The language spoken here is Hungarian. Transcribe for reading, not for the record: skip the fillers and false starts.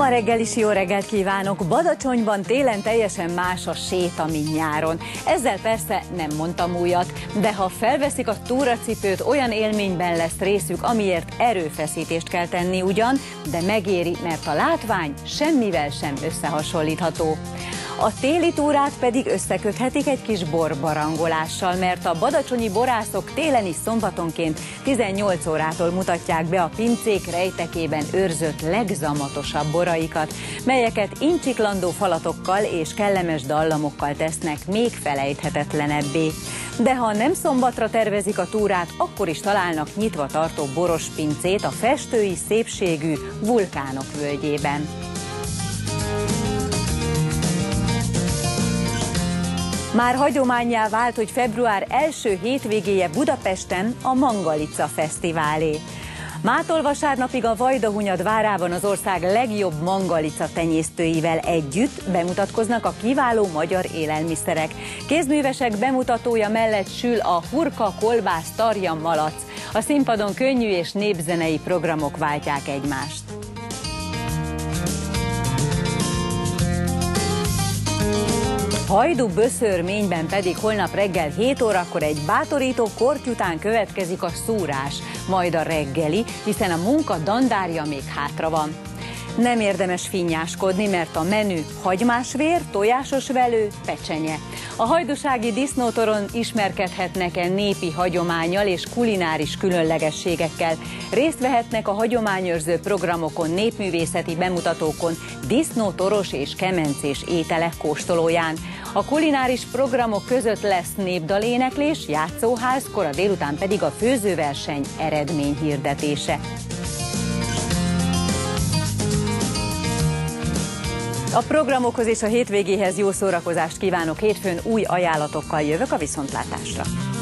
Sima reggel is jó reggelt kívánok! Badacsonyban télen teljesen más a séta, mint nyáron. Ezzel persze nem mondtam újat, de ha felveszik a túracipőt, olyan élményben lesz részük, amiért erőfeszítést kell tenni ugyan, de megéri, mert a látvány semmivel sem összehasonlítható. A téli túrát pedig összeköthetik egy kis borbarangolással, mert a badacsonyi borászok télen is szombatonként 18 órától mutatják be a pincék rejtekében őrzött legzamatosabb boraikat, melyeket incsiklandó falatokkal és kellemes dallamokkal tesznek még felejthetetlenebbé. De ha nem szombatra tervezik a túrát, akkor is találnak nyitva tartó boros pincét a festői szépségű Vulkánok völgyében. Már hagyománnyá vált, hogy február első hétvégéje Budapesten a Mangalica Fesztiválé. Mától vasárnapig a Vajdahunyad várában az ország legjobb mangalica tenyésztőivel együtt bemutatkoznak a kiváló magyar élelmiszerek. Kézművesek bemutatója mellett sül a hurka, kolbász, tarja, malac. A színpadon könnyű és népzenei programok váltják egymást. Hajdú-Böszörményben pedig holnap reggel 7 órakor egy bátorító korty után következik a szúrás, majd a reggeli, hiszen a munka dandárja még hátra van. Nem érdemes finnyáskodni, mert a menü hagymásvér, tojásos velő, pecsenye. A hajdúsági disznótoron ismerkedhetnek népi hagyománnyal és kulináris különlegességekkel. Részt vehetnek a hagyományőrző programokon, népművészeti bemutatókon, disznótoros és kemencés ételek kóstolóján. A kulináris programok között lesz népdaléneklés, játszóház, kora délután pedig a főzőverseny eredményhirdetése. A programokhoz és a hétvégéhez jó szórakozást kívánok, hétfőn új ajánlatokkal jövök a viszontlátásra.